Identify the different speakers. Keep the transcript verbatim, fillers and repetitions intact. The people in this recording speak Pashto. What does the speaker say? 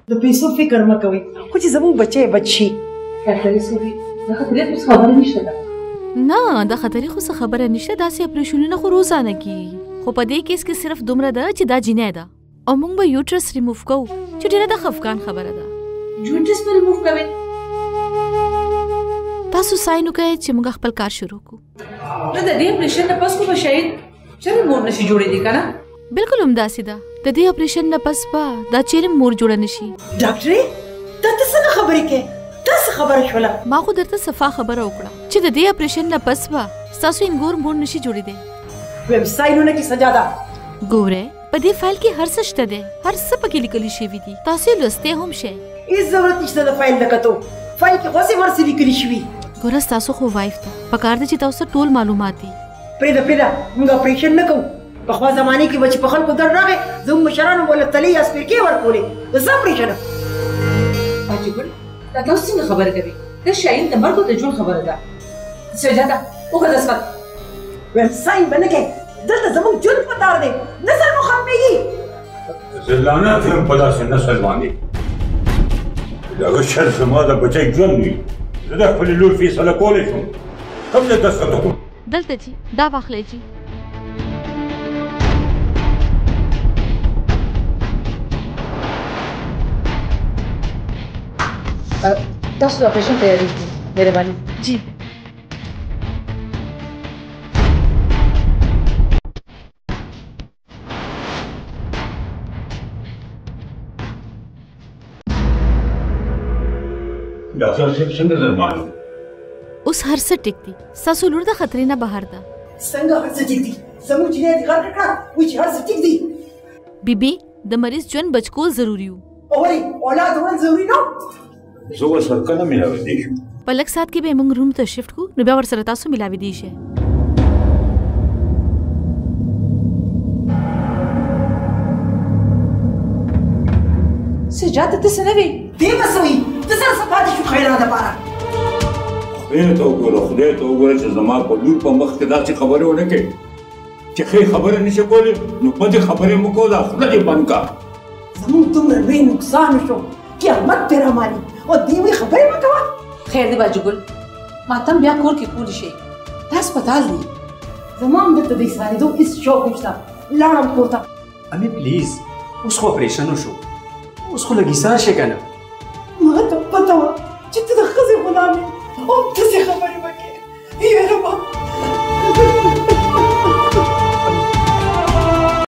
Speaker 1: د پیسو فکر مه کوئ، خو چې زموږ بچی بچي
Speaker 2: ډاکټرې صاحبې د خطرې خو خبره نشته ده.
Speaker 3: نه د خطرې خو څه خبره نشته، داسې اپریشنونه خو روزانه کېږي، خو په دې کیس کې صرف دومره ده چې دا جینۍ ده او موږ به یوټرس ریموف کوو چې ډېره د خفګان خبره ده.
Speaker 2: یوټرس به ریموف کوئ؟
Speaker 3: تاسو ساين وکړئ چې موږ خپل کار شروع کړو.
Speaker 2: نو د دې اپریشن نه پس خو به شاید چېرې مور نشي جوړېدی که نه؟
Speaker 3: بالکل همداسې ده، د دې اپریشن نه پس به دا چیرې مور جوړه نشي.
Speaker 1: ډاکټرې دا ته څنګه خبرې کوې؟ دا څه خبره شوله؟
Speaker 3: ما خو درته صفا خبره وکړه چې د دې اپریشن نه پس به ستاسو انګور مور نشي جوړېدی.
Speaker 1: ویم ساینونه کې سجا ده.
Speaker 3: ګوره په دې فایل کې هر څه شته دی، هر څه پکې لیکلي شوي دي، تاسو یې لوستی هم شئ.
Speaker 1: هېڅ ضرورت نشته د فایل د کتو، فایل کې غوسې ورسې لیکلي شوي.
Speaker 3: ګوره ستاسو خو وایف ده، پکار ده چې تاسو ټول معلومات دي.
Speaker 1: پرېږده پرېږده موږ اپریشن نه کوو. پخوا زمانې کې به چې په خلکو درد راغی زموږ مشرانو به له تلې یا سپرکې ورکولې، د څه اپریشن؟
Speaker 2: حاجي ګل دا تاسو څنګه خبره کوي؟ دا شاهین د مرګو د ژوند خبره ده. سجاده وکړه دسمت.
Speaker 1: ویم ساین به نه کوې، دلته زموږ ژوند په دار دی، نسل مو ختمېږي.
Speaker 4: زه لعنت یم په داسې نسل باندې. د هغه شر زما د بچی ژوند وي، زه د خپلې لور فیصله کولی شم، کوم ځای دستخط وکړم؟
Speaker 3: دلته جي دا واخلئ جي.
Speaker 2: تاسو د اپریشن تیاری کړئ، مهرباني.
Speaker 3: جی
Speaker 4: ډاکټر صاحب څنګه در معلوم؟
Speaker 3: اوس هر څه ټیک دي، ستاسو لور د خطرې نه بهر ده.
Speaker 1: څنګه هر څه ټیک دي؟ زموږ جینۍ دې غرقه کړه وایي چې هر څه ټیک دي.
Speaker 3: بیبي د مریض ژوند بچکول ضروري وو.
Speaker 1: او ولې اولاد وړل ضروري نه و؟
Speaker 4: زه ورسره کله ملاوېدی شم؟
Speaker 3: په لږ ساعت کې به موږ روم ته شفټ کړو، نو بیا ورسره تاسو ملاوېدی شئ.
Speaker 2: سجاده ته څه نه وي؟
Speaker 1: دې به څه وي؟ ته سره څه پاتې شو خیرات دپاره؟
Speaker 4: خدای ته وګوره، خدای ته وګوره چې زما په لور په مخ کې داسې خبرې ونه کوې چې ښې خبرې نشي کولی، نو بدې خبرې مه کوه، دا خوله دې بند کړه.
Speaker 1: زموږ دومره لوی نقصان وشو، قیامت پرې رامالي او دې وایي خبرې مه کوه.
Speaker 2: خیر دی باجي ګل، ماتم بیا کور کې کولی شي، دا هسپتال دی.
Speaker 1: زما هم دلته د ایسارېدو هېڅ شوق نشته، لاړم کور ته.
Speaker 5: امي پلیز اوس خو اپریشن وشو، اوس خو لږ ایسار شي که نه؟
Speaker 1: ما ته پته وه چې ته د ښځې غلام یې او داسې خبرې به کوې. یاره ما